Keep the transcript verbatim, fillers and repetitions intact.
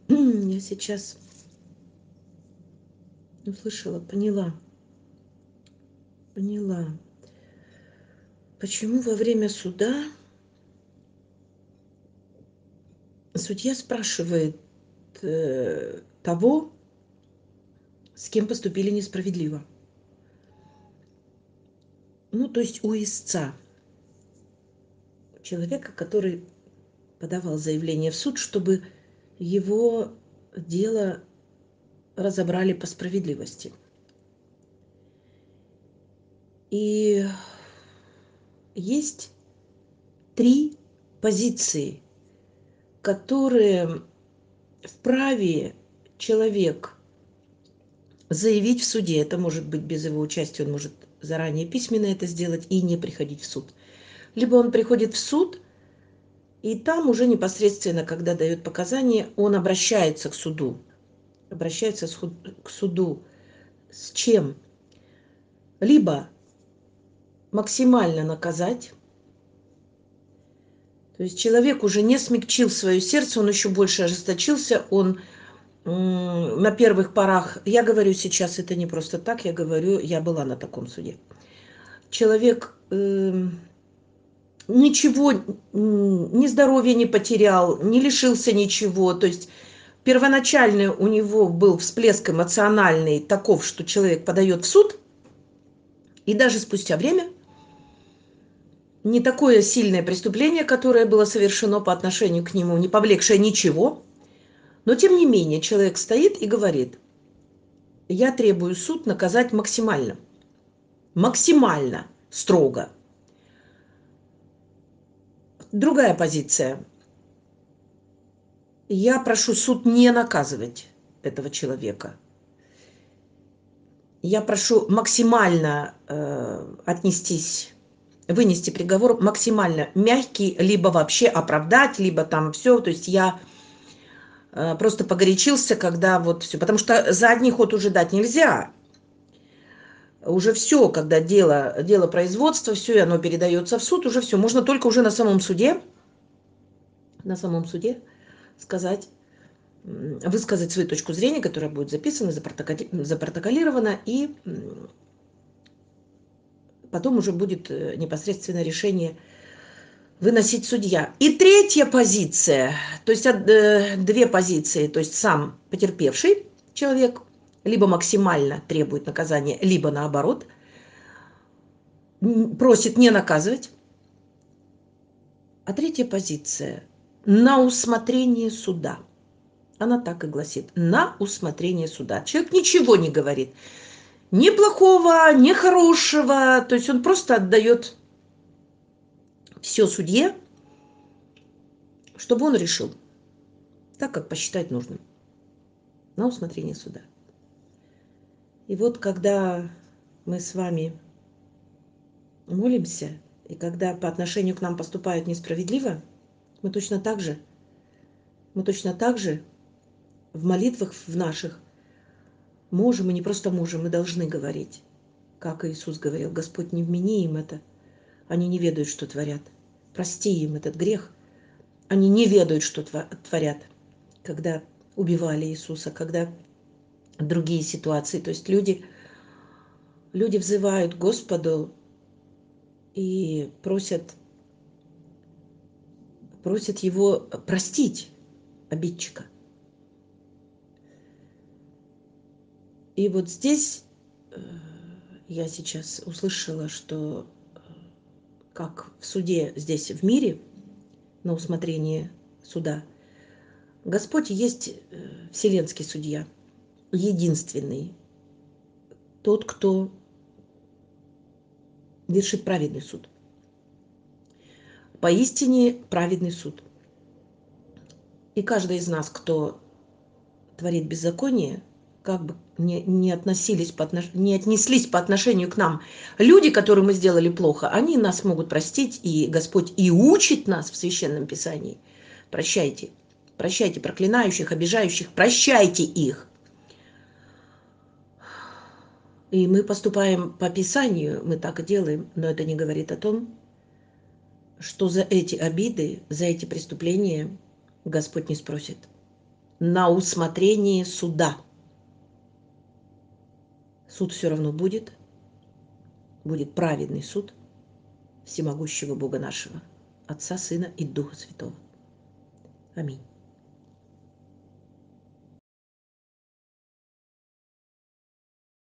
Я сейчас услышала, поняла, поняла, почему во время суда судья спрашивает э, того, с кем поступили несправедливо. Ну, то есть у истца, человека, который подавал заявление в суд, чтобы его дело разобрали по справедливости. И есть три позиции, которые вправе человек заявить в суде. Это может быть без его участия, он может заранее письменно это сделать и не приходить в суд. Либо он приходит в суд, и там уже непосредственно, когда дает показания, он обращается к суду. Обращается к суду с чем? Либо максимально наказать, то есть человек уже не смягчил свое сердце, он еще больше ожесточился, он на первых порах, я говорю сейчас, это не просто так, я говорю, я была на таком суде. Человек э, ничего, ни здоровья не потерял, не лишился ничего, то есть первоначально у него был всплеск эмоциональный таков, что человек подает в суд, и даже спустя время не такое сильное преступление, которое было совершено по отношению к нему, не повлекшее ничего, но тем не менее человек стоит и говорит: я требую суд наказать максимально, максимально строго. Другая позиция. Я прошу суд не наказывать этого человека. Я прошу максимально э, отнестись, вынести приговор максимально мягкий, либо вообще оправдать, либо там все. То есть я э, просто погорячился, когда вот все. Потому что задний ход уже дать нельзя. Уже все, когда дело, дело производства, все, и оно передается в суд, уже все. Можно только уже на самом суде, на самом суде сказать, высказать свою точку зрения, которая будет записана, запротоколирована, и потом уже будет непосредственно решение выносить судья. И третья позиция, то есть две позиции, то есть сам потерпевший человек либо максимально требует наказания, либо наоборот просит не наказывать. А третья позиция на усмотрение суда. Она так и гласит: на усмотрение суда. Человек ничего не говорит. Ни плохого, ни хорошего. То есть он просто отдает все судье, чтобы он решил, так, как посчитает нужным. На усмотрение суда. И вот когда мы с вами молимся, и когда по отношению к нам поступают несправедливо, мы точно так же, мы точно так же в молитвах в наших можем, и не просто можем, мы должны говорить, как Иисус говорил: Господь, не вмени им это, они не ведают, что творят. Прости им этот грех, они не ведают, что творят. Когда убивали Иисуса, когда другие ситуации, то есть люди, люди взывают к Господу и просят, просят Его простить обидчика. И вот здесь я сейчас услышала, что как в суде здесь в мире, на усмотрение суда, Господь есть вселенский судья, единственный, тот, кто вершит праведный суд. Поистине праведный суд. И каждый из нас, кто творит беззаконие, как бы не, не, относились по отнош... не отнеслись по отношению к нам люди, которым мы сделали плохо, они нас могут простить, и Господь и учит нас в Священном Писании. Прощайте. Прощайте проклинающих, обижающих, прощайте их. И мы поступаем по Писанию, мы так и делаем, но это не говорит о том, что за эти обиды, за эти преступления Господь не спросит. на усмотрение суда. Суд все равно будет, будет праведный суд всемогущего Бога нашего, Отца, Сына и Духа Святого. Аминь.